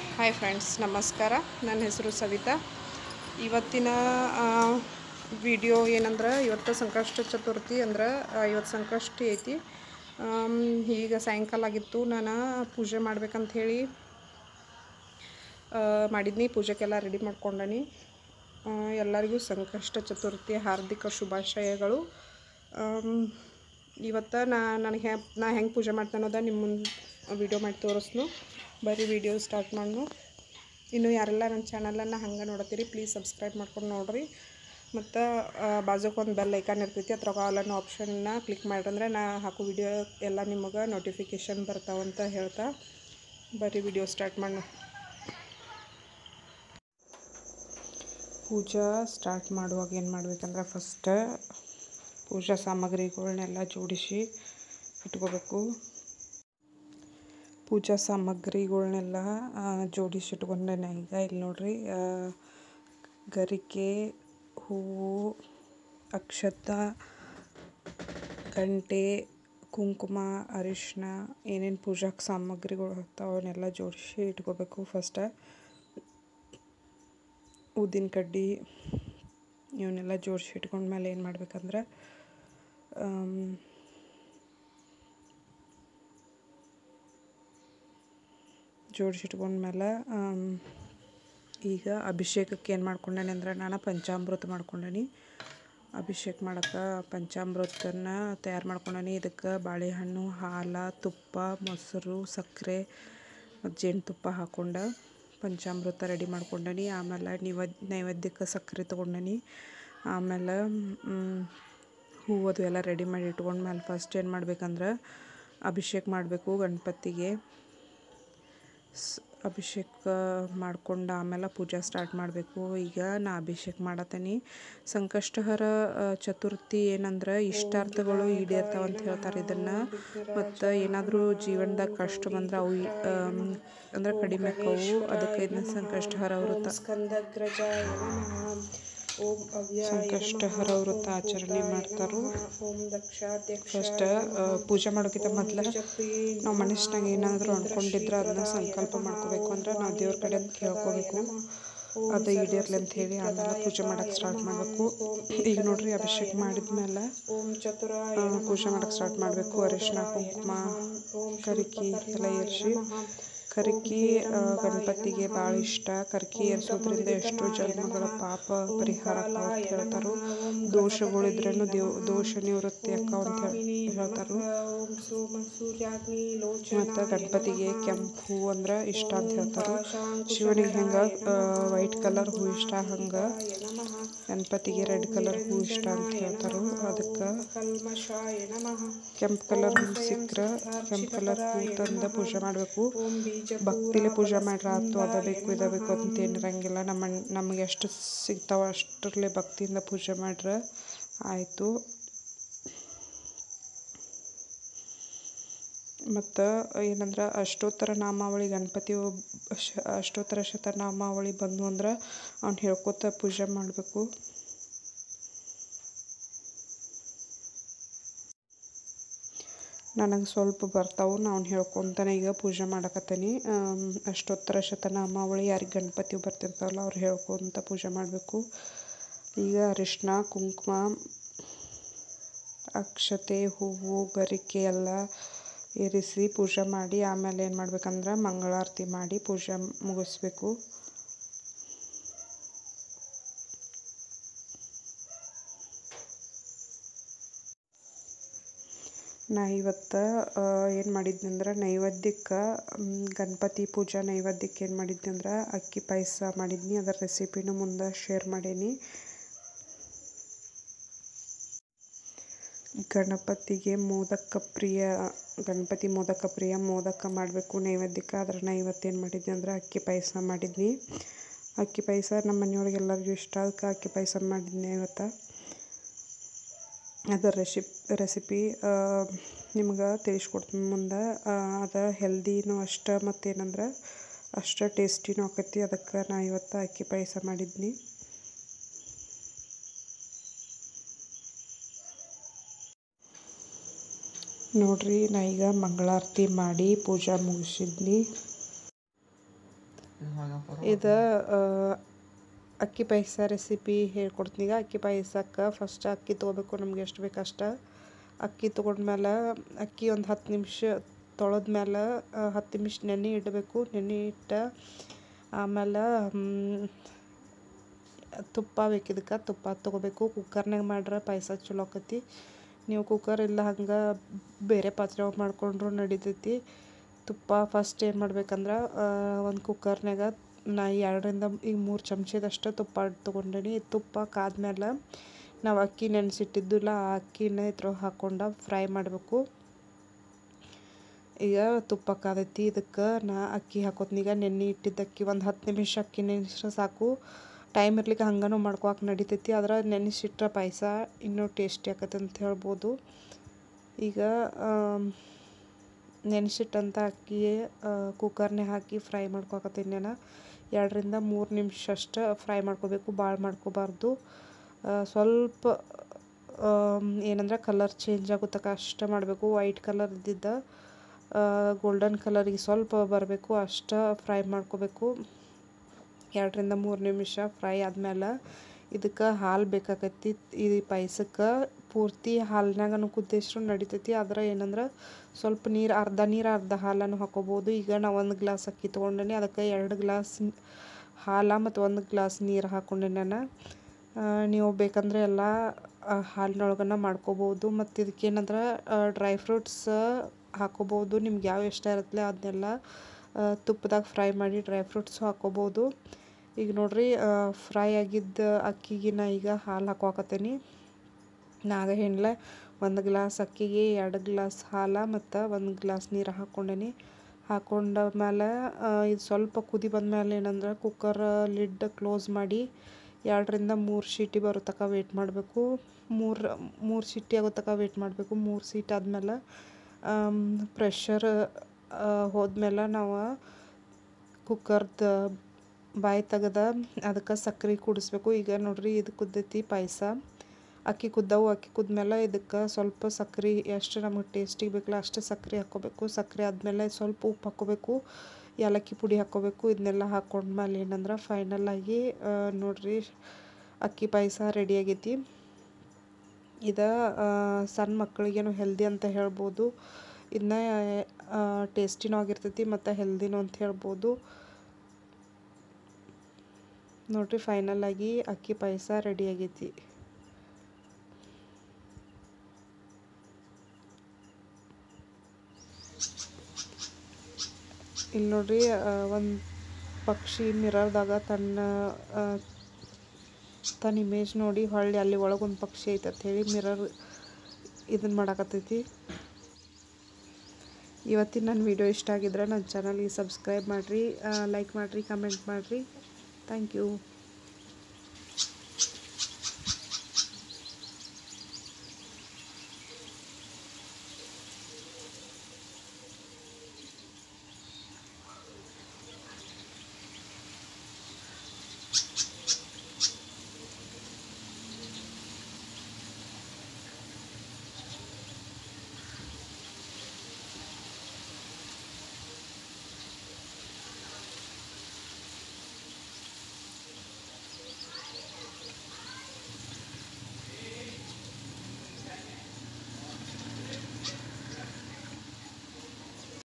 Hi friends, ನಮಸ್ಕಾರ. ನನ್ನ ಹೆಸರು ಸವಿತಾ. ಇವತ್ತಿನ ವಿಡಿಯೋ ಏನಂದ್ರೆ, ಇವತ್ತು ಸಂಕಷ್ಟ ಚತುರ್ಥಿ ಅಂದ್ರೆ ಇವತ್ತು ಸಂಕಷ್ಟಿ ಐತಿ. ಈಗ ಸಾಯಂಕಾಲ ಆಗಿತ್ತು. ನಾನು ಪೂಜೆ ಮಾಡ್ಬೇಕಂತ ಹೇಳಿ ಮಾಡಿದ್ನಿ. ಪೂಜೆಗೆಲ್ಲ ರೆಡಿ ಮಾಡ್ಕೊಂಡನಿ. ಎಲ್ಲರಿಗೂ ಸಂಕಷ್ಟ ಚತುರ್ಥಿ ಹಾರ್ದಿಕ ಶುಭಾಶಯಗಳು. ಇವತ್ತು ನಾ ಹೆಂಗೆ ಪೂಜೆ ಮಾಡ್ತಾನೆ ಅನ್ನೋದು ನಿಮ್ಮ ಮುಂದೆ ವಿಡಿಯೋ ಮಾಡಿ ತೋರಿಸ್ನು. ಬರೀ ವಿಡಿಯೋ ಸ್ಟಾರ್ಟ್ ಮಾಡ್ನು. ಇನ್ನು ಯಾರೆಲ್ಲ ನನ್ನ ಚಾನಲನ್ನು ಹಂಗೆ ನೋಡತ್ತೀರಿ, ಪ್ಲೀಸ್ ಸಬ್ಸ್ಕ್ರೈಬ್ ಮಾಡ್ಕೊಂಡು ನೋಡಿರಿ. ಮತ್ತು ಬಾಜುಕೊಂದು ಬೆಲ್ ಐಕಾನ್ ಇರ್ತೈತಿ, ಅದ್ರಾಗ ಆಲ್ ಅನ್ನೋ ಆಪ್ಷನ್ನ ಕ್ಲಿಕ್ ಮಾಡ್ರಂದ್ರೆ ನಾ ಹಾಕೋ ವಿಡಿಯೋ ಎಲ್ಲ ನಿಮಗೆ ನೋಟಿಫಿಕೇಷನ್ ಬರ್ತಾವಂತ ಹೇಳ್ತಾ ಬರೀ ವಿಡಿಯೋ ಸ್ಟಾರ್ಟ್ ಮಾಡೋಣ. ಪೂಜಾ ಸ್ಟಾರ್ಟ್ ಮಾಡುವಾಗ ಏನು ಮಾಡ್ಬೇಕಂದ್ರೆ, ಫಸ್ಟ್ ಪೂಜಾ ಸಾಮಗ್ರಿಗಳನ್ನೆಲ್ಲ ಜೋಡಿಸಿ ಇಟ್ಕೋಬೇಕು. ಪೂಜಾ ಸಾಮಗ್ರಿಗಳನ್ನೆಲ್ಲ ಜೋಡಿಸಿ ಇಟ್ಕೊಂಡೇನೆ. ಈಗ ಇಲ್ಲಿ ನೋಡ್ರಿ, ಗರಿಕೆ, ಹೂವು, ಅಕ್ಷತ, ಗಂಟೆ, ಕುಂಕುಮ, ಅರಿಶಿನ, ಏನೇನು ಪೂಜಾಕ್ಕೆ ಸಾಮಗ್ರಿಗಳು ಇರ್ತಾವೆ ಅವನ್ನೆಲ್ಲ ಜೋಡಿಸಿ ಇಟ್ಕೋಬೇಕು. ಫಸ್ಟ್ ಊದಿನ ಕಡ್ಡಿ ಇವನ್ನೆಲ್ಲ ಜೋಡಿಸಿ ಇಟ್ಕೊಂಡ್ಮೇಲೆ ಏನು ಮಾಡ್ಬೇಕಂದ್ರೆ, ಜೋಡಿಸಿಟ್ಕೊಂಡ್ಮೇಲೆ ಈಗ ಅಭಿಷೇಕಕ್ಕೆ ಏನು ಮಾಡ್ಕೊಂಡೇನೆ ಅಂದ್ರೆ, ನಾನು ಪಂಚಾಮೃತ ಮಾಡ್ಕೊಂಡೇನಿ. ಅಭಿಷೇಕ ಮಾಡೋಕ್ಕೆ ಪಂಚಾಮೃತನ ತಯಾರು ಮಾಡ್ಕೊಂಡೇನಿ. ಇದಕ್ಕೆ ಬಾಳೆಹಣ್ಣು, ಹಾಲು, ತುಪ್ಪ, ಮೊಸರು, ಸಕ್ಕರೆ ಮತ್ತು ಜೇನುತುಪ್ಪ ಹಾಕ್ಕೊಂಡು ಪಂಚಾಮೃತ ರೆಡಿ ಮಾಡ್ಕೊಂಡೇನಿ. ಆಮೇಲೆ ನೈವೇದ್ಯಕ್ಕೆ ಸಕ್ಕರೆ ತೊಗೊಂಡೇನಿ. ಆಮೇಲೆ ಹೂವು ಅದು ಎಲ್ಲ ರೆಡಿ ಮಾಡಿ ಇಟ್ಕೊಂಡ್ಮೇಲೆ ಫಸ್ಟ್ ಏನು ಮಾಡ್ಬೇಕಂದ್ರೆ, ಅಭಿಷೇಕ ಮಾಡಬೇಕು ಗಣಪತಿಗೆ. ಅಭಿಷೇಕ ಮಾಡ್ಕೊಂಡು ಆಮೇಲೆ ಪೂಜೆ ಸ್ಟಾರ್ಟ್ ಮಾಡಬೇಕು. ಈಗ ನಾ ಅಭಿಷೇಕ ಮಾಡತ್ತೀನಿ. ಸಂಕಷ್ಟಹರ ಚತುರ್ಥಿ ಏನಂದ್ರೆ, ಇಷ್ಟಾರ್ಥಗಳು ಈಡೇರ್ತಾವಂತ ಹೇಳ್ತಾರೆ ಇದನ್ನು. ಮತ್ತು ಏನಾದರೂ ಜೀವನದಾಗ ಕಷ್ಟ ಬಂದ್ರೆ ಅವು ಅಂದ್ರೆ ಕಡಿಮೆ ಆಕ್ಕವು. ಅದಕ್ಕೆ ಇದನ್ನ ಸಂಕಷ್ಟಹರ ವ್ರತ ಸಂಕಷ್ಟಹರ ವ್ರತ ಆಚರಣೆ ಮಾಡ್ತಾರೆ. ಫಸ್ಟ್ ಪೂಜೆ ಮಾಡೋಕ್ಕಿಂತ ಮೊದಲು ನಾವು ಮನಸ್ಸಿನಾಗ ಏನಾದರೂ ಅಂದ್ಕೊಂಡಿದ್ರೆ ಅದನ್ನ ಸಂಕಲ್ಪ ಮಾಡ್ಕೋಬೇಕು. ಅಂದ್ರೆ ನಾವು ದೇವ್ರ ಕಡೆ ಕೇಳ್ಕೋಬೇಕು, ಅದು ಈಡೇರ್ಲಿ ಅಂತ ಹೇಳಿ. ಆಮೇಲೆ ಪೂಜೆ ಮಾಡೋಕ್ಕೆ ಸ್ಟಾರ್ಟ್ ಮಾಡಬೇಕು. ಈಗ ನೋಡ್ರಿ, ಅಭಿಷೇಕ ಮಾಡಿದ್ಮೇಲೆ ಪೂಜೆ ಮಾಡೋಕ್ಕೆ ಸ್ಟಾರ್ಟ್ ಮಾಡಬೇಕು. ಅರಿಶಿನ, ಕುಂಕುಮ, ಕರಿಕಿ ಎಲ್ಲ ಏರಿಸಿ. ಕರಿಕಿ ಗಣಪತಿಗೆ ಭಾಳ ಇಷ್ಟ. ಕರಿಕಿ ಏರಿಸೋದ್ರಿಂದ ಎಷ್ಟೋ ಜನ್ಮಗಳ ಪಾಪ ಪರಿಹಾರ ಆಕ್ಕಾವ ಅಂತ ಹೇಳ್ತಾರೆ. ದೋಷಗಳಿದ್ರೂ ದೋಷ ನಿವೃತ್ತಿ ಆಕ್ಕಾವ ಅಂತ ಹೇಳ್ತಾರೆ. ಮತ್ತು ಗಣಪತಿಗೆ ಕೆಂಪು ಹೂವು ಅಂದ್ರೆ ಇಷ್ಟ ಅಂತ ಹೇಳ್ತಾರೆ. ಶಿವನಿಗೆ ಹೆಂಗೆ ವೈಟ್ ಕಲರ್ ಹೂ ಇಷ್ಟ, ಹಂಗೆ ಗಣಪತಿಗೆ ರೆಡ್ ಕಲರ್ ಹೂ ಇಷ್ಟ ಅಂತ ಹೇಳ್ತಾರೆ. ಅದಕ್ಕೆ ಕೆಂಪು ಕಲರ್ ಹೂ ಸಿಕ್ಕರೆ ಕೆಂಪು ಕಲರ್ ಹೂ ತಂದು ಪೂಜೆ ಮಾಡಬೇಕು. ಭಕ್ತಿಲೇ ಪೂಜೆ ಮಾಡ್ರೆ ಆಯ್ತು. ಅದ ಬೇಕು ಇದ ಬೇಕು ಅಂತೇನಿರಂಗಿಲ್ಲ. ನಮಗೆ ಎಷ್ಟು ಸಿಗ್ತಾವ ಅಷ್ಟರಲ್ಲೇ ಭಕ್ತಿಯಿಂದ ಪೂಜೆ ಮಾಡ್ರೆ ಆಯಿತು. ಮತ್ತು ಏನಂದ್ರೆ, ಅಷ್ಟೋತ್ತರ ನಾಮಾವಳಿ ಗಣಪತಿ ಅಷ್ಟೋತ್ತರ ಶತನಾಮಾವಳಿ ಬಂದು ಅಂದ್ರೆ ಅವ್ನು ಹೇಳ್ಕೊತ ಪೂಜೆ ಮಾಡಬೇಕು. ನನಗೆ ಸ್ವಲ್ಪ ಬರ್ತಾವೆ, ನಾನು ಹೇಳ್ಕೊತಾನೆ ಈಗ ಪೂಜೆ ಮಾಡಕತ್ತೀನಿ. ಅಷ್ಟೋತ್ತರ ಶತನಾಮಾವಳಿ ಯಾರಿಗೆ ಗಣಪತಿ ಬರ್ತಿರ್ತಾವಲ್ಲ ಅವ್ರು ಹೇಳ್ಕೊತ ಪೂಜೆ ಮಾಡಬೇಕು. ಈಗ ಅರಿಶಿನ, ಕುಂಕುಮ, ಅಕ್ಷತೆ, ಹೂವು, ಗರಿಕೆ ಎಲ್ಲ ಏರಿಸಿ ಪೂಜೆ ಮಾಡಿ ಆಮೇಲೆ ಏನು ಮಾಡ್ಬೇಕಂದ್ರೆ, ಮಂಗಳಾರತಿ ಮಾಡಿ ಪೂಜೆ ಮುಗಿಸ್ಬೇಕು. ನಾ ಇವತ್ತು ಏನು ಮಾಡಿದ್ನಿ ಅಂದ್ರೆ, ನೈವೇದ್ಯಕ್ಕೆ ಗಣಪತಿ ಪೂಜಾ ನೈವೇದ್ಯಕ್ಕೆ ಏನು ಮಾಡಿದ್ನಿ ಅಂದ್ರೆ, ಅಕ್ಕಿ ಪಾಯಸ ಮಾಡಿದ್ನಿ. ಅದರ ರೆಸಿಪಿನೂ ಮುಂದೆ ಶೇರ್ ಮಾಡೀನಿ. ಗಣಪತಿಗೆ ಗಣಪತಿ ಮೋದಕ ಪ್ರಿಯ. ಮೋದಕ ಮಾಡಬೇಕು ನೈವೇದ್ಯಕ್ಕೆ. ಅದನ್ನು ಇವತ್ತು ಏನು ಮಾಡಿದ್ನಿ ಅಂದ್ರೆ, ಅಕ್ಕಿ ಪಾಯಸ ಮಾಡಿದ್ನಿ. ಅಕ್ಕಿ ಪಾಯಸ ನಮ್ಮ ಮನೆಯೊಳಗೆ ಎಲ್ಲರಿಗೂ ಇಷ್ಟ, ಅದಕ್ಕೆ ಅಕ್ಕಿ ಪಾಯಸ ಮಾಡಿದ್ನಿ ಇವತ್ತು. ಅದರ ರೆಸಿಪಿ ನಿಮ್ಗೆ ತಿಳಿಸ್ಕೊಡ್ತೀನಿ ಮುಂದೆ. ಅದು ಹೆಲ್ದಿನೂ ಅಷ್ಟೇ, ಮತ್ತೇನಂದ್ರೆ ಅಷ್ಟೇ ಟೇಸ್ಟಿನೂ ಆಕೈತಿ. ಅದಕ್ಕೆ ನಾ ಇವತ್ತು ಅಕ್ಕಿ ಪಾಯಸ ಮಾಡಿದ್ನಿ. ನೋಡ್ರಿ, ನಾ ಈಗ ಮಂಗಳಾರತಿ ಮಾಡಿ ಪೂಜೆ ಮುಗಿಸಿದ್ನಿ. ಇದು ಅಕ್ಕಿ ಪಾಯಸ ರೆಸಿಪಿ ಹೇಳ್ಕೊಡ್ತೀನಿ. ಈಗ ಅಕ್ಕಿ ಪಾಯಸಕ್ಕೆ ಫಸ್ಟ್ ಅಕ್ಕಿ ತೊಗೋಬೇಕು, ನಮ್ಗೆ ಎಷ್ಟು ಬೇಕು ಅಷ್ಟು ಅಕ್ಕಿ ತೊಗೊಂಡ್ಮೇಲೆ ಅಕ್ಕಿ ಒಂದು 10 ನಿಮಿಷ ತೊಳೆದ್ಮೇಲೆ 10 ನಿಮಿಷ ನೆನೆ ಇಡಬೇಕು. ನೆನೆ ಇಟ್ಟು ಆಮೇಲೆ ತುಪ್ಪ ಬೇಕಿದ್ದಕ್ಕೆ ತುಪ್ಪ ತೊಗೋಬೇಕು. ಕುಕ್ಕರ್ನಾಗ ಮಾಡ್ರೆ ಪಾಯಸ ಚಲೋ ಆಕತಿ. ನೀವು ಕುಕ್ಕರ್ ಇಲ್ಲ ಹಂಗೆ ಬೇರೆ ಪಾತ್ರೆ ಮಾಡ್ಕೊಂಡ್ರು ನಡಿತೈತಿ. ತುಪ್ಪ ಫಸ್ಟ್ ಏನು ಮಾಡ್ಬೇಕಂದ್ರೆ ಒಂದು ಕುಕ್ಕರ್ನಾಗ ನಾ 2ರಿಂದ 3 ಚಮಚದಷ್ಟು ತುಪ್ಪ ತೊಗೊಂಡೇನಿ. ತುಪ್ಪ ಕಾದ್ಮೇಲೆ ನಾವು ಅಕ್ಕಿ ನೆನೆಸಿಟ್ಟಿದ್ದಿಲ್ಲ ಆ ಅಕ್ಕಿನ ಇದ್ರೊಳಗೆ ಹಾಕ್ಕೊಂಡು ಫ್ರೈ ಮಾಡಬೇಕು. ಈಗ ತುಪ್ಪ ಕಾದೈತಿ, ಇದಕ್ಕೆ ನಾ ಅಕ್ಕಿ ಹಾಕೋತೀನಿ. ಈಗ ನೆನೆ ಇಟ್ಟಿದ್ದ ಅಕ್ಕಿ ಒಂದು 10 ನಿಮಿಷ ಅಕ್ಕಿ ನೆನೆಸಿದ್ರೆ ಸಾಕು. ಟೈಮ್ ಇರ್ಲಿಕ್ಕೆ ಹಂಗನೂ ಮಾಡ್ಕೊಳಕ್ಕೆ ನಡಿತೈತಿ. ಆದ್ರೆ ನೆನೆಸಿಟ್ರೆ ಪಾಯಸ ಇನ್ನೂ ಟೇಸ್ಟಿ ಆಕತ್ತೆ ಅಂತ ಹೇಳ್ಬೋದು. ಈಗ ನೆನೆಸಿಟ್ಟಂಥ ಅಕ್ಕಿ ಕುಕ್ಕರ್ನೇ ಹಾಕಿ ಫ್ರೈ ಮಾಡ್ಕೊಳಕತ್ತೀನಿ ನಾನು. 2ರಿಂದ 3 ನಿಮಿಷ ಅಷ್ಟು ಫ್ರೈ ಮಾಡ್ಕೋಬೇಕು, ಭಾಳ ಮಾಡ್ಕೋಬಾರ್ದು. ಸ್ವಲ್ಪ ಏನಂದ್ರೆ ಕಲರ್ ಚೇಂಜ್ ಆಗೋ ತನಕ ಅಷ್ಟೇ ಮಾಡಬೇಕು. ವೈಟ್ ಕಲರ್ ಇದ್ದಿದ್ದ ಗೋಲ್ಡನ್ ಕಲರಿಗೆ ಸ್ವಲ್ಪ ಬರಬೇಕು ಅಷ್ಟು ಫ್ರೈ ಮಾಡ್ಕೋಬೇಕು. 2ರಿಂದ 3 ನಿಮಿಷ ಫ್ರೈ ಆದಮೇಲೆ ಇದಕ್ಕೆ ಹಾಲು ಬೇಕಾಕೈತಿ. ಈ ಪಾಯಸಕ್ಕೆ ಪೂರ್ತಿ ಹಾಲಿನಾಗನು ಕುದಿಸ್ರು ನಡಿತೈತಿ. ಆದ್ರೆ ಏನಂದ್ರೆ ಸ್ವಲ್ಪ ನೀರು, ಅರ್ಧ ಹಾಲನ್ನು ಹಾಕೋಬೋದು. ಈಗ ನಾವು 1 ಗ್ಲಾಸ್ ಅಕ್ಕಿ ತೊಗೊಂಡೇನಿ, ಅದಕ್ಕೆ 2 ಗ್ಲಾಸ್ ಹಾಲು ಮತ್ತು 1 ಗ್ಲಾಸ್ ನೀರು ಹಾಕ್ಕೊಂಡೆ ನಾನು. ನೀವು ಬೇಕಂದ್ರೆ ಎಲ್ಲ ಹಾಲಿನೊಳಗನ ಮಾಡ್ಕೋಬೋದು. ಮತ್ತು ಇದಕ್ಕೇನಂದ್ರೆ ಡ್ರೈ ಫ್ರೂಟ್ಸ್ ಹಾಕೋಬೋದು. ನಿಮ್ಗೆ ಯಾವ ಇಷ್ಟ ಇರುತ್ತಲ್ಲ ಅದನ್ನೆಲ್ಲ ತುಪ್ಪದಾಗ ಫ್ರೈ ಮಾಡಿ ಡ್ರೈ ಫ್ರೂಟ್ಸ್ ಹಾಕೋಬೋದು. ಈಗ ನೋಡ್ರಿ ಫ್ರೈ ಆಗಿದ್ದ ಅಕ್ಕಿಗೆ ನಾ ಈಗ ಹಾಲು ಹಾಕೋಕತ್ತೀನಿ. ನಾಗ ಏನಿಲ್ಲ 1 ಗ್ಲಾಸ್ ಅಕ್ಕಿಗೆ 2 ಗ್ಲಾಸ್ ಹಾಲು ಮತ್ತು 1 ಗ್ಲಾಸ್ ನೀರು ಹಾಕ್ಕೊಂಡೇನಿ. ಹಾಕ್ಕೊಂಡ ಮೇಲೆ ಇದು ಸ್ವಲ್ಪ ಕುದಿ ಬಂದಮೇಲೆ ಏನಂದ್ರೆ ಕುಕ್ಕರ್ ಲಿಡ್ ಕ್ಲೋಸ್ ಮಾಡಿ 2ರಿಂದ 3 ಸೀಟಿ ಬರೋ ತನಕ ವೇಟ್ ಮಾಡಬೇಕು. 3 ಸೀಟಿ ಆಗೋ ತನಕ ವೇಟ್ ಮಾಡಬೇಕು. 3 ಸೀಟಿ ಆದಮೇಲೆ ಪ್ರೆಷರ್ ಹೋದ್ಮೇಲೆ ನಾವು ಕುಕ್ಕರ್ದು ಬಾಯಿ ತೆಗೆದ ಅದಕ್ಕೆ ಸಕ್ಕರೆ ಕೂಡಿಸ್ಬೇಕು. ಈಗ ನೋಡ್ರಿ ಇದು ಕುದ್ದೈತಿ ಪಾಯಸ. ಅಕ್ಕಿ ಕುದ್ಮೇಲೆ ಇದಕ್ಕೆ ಸ್ವಲ್ಪ ಸಕ್ಕರೆ ಎಷ್ಟು ನಮಗೆ ಟೇಸ್ಟಿಗೆ ಬೇಕಲ್ಲ ಅಷ್ಟು ಸಕ್ಕರೆ ಹಾಕ್ಕೋಬೇಕು. ಸಕ್ಕರೆ ಆದಮೇಲೆ ಸ್ವಲ್ಪ ಉಪ್ಪು ಹಾಕ್ಕೋಬೇಕು, ಏಲಕ್ಕಿ ಪುಡಿ ಹಾಕ್ಕೋಬೇಕು. ಇದನ್ನೆಲ್ಲ ಹಾಕ್ಕೊಂಡ್ಮೇಲೆ ಏನಂದ್ರೆ ಫೈನಲಾಗಿ ನೋಡ್ರಿ ಅಕ್ಕಿ ಪಾಯಸ ರೆಡಿ ಆಗೈತಿ. ಇದು ಸಣ್ಣ ಮಕ್ಕಳಿಗೇನು ಹೆಲ್ದಿ ಅಂತ ಹೇಳ್ಬೋದು. ಇದನ್ನ ಟೇಸ್ಟಿನೂ ಆಗಿರ್ತೈತಿ ಮತ್ತು ಹೆಲ್ದಿನೂ ಅಂತ ಹೇಳ್ಬೋದು. ನೋಡ್ರಿ ಫೈನಲಾಗಿ ಅಕ್ಕಿ ಪಾಯಸ ರೆಡಿ ಆಗೈತಿ. ಇಲ್ಲಿ ನೋಡ್ರಿ ಒಂದು ಪಕ್ಷಿ ಮಿರರ್ದಾಗ ತನ್ನ ಇಮೇಜ್ ನೋಡಿ ಹೊಳ್ಳಿ ಅಲ್ಲಿ ಒಳಗೊಂದು ಪಕ್ಷಿ ಐತೆ ಅಂತ ಹೇಳಿ ಮಿರರ್ ಇದನ್ನು ಮಾಡಾಕತ್ತೈತಿ. ಇವತ್ತಿನ ನನ್ನ ವಿಡಿಯೋ ಇಷ್ಟ ಆಗಿದ್ರೆ ನನ್ನ ಚಾನಲ್ಗೆ ಸಬ್ಸ್ಕ್ರೈಬ್ ಮಾಡಿರಿ, ಲೈಕ್ ಮಾಡಿರಿ, ಕಮೆಂಟ್ ಮಾಡಿರಿ. Thank you.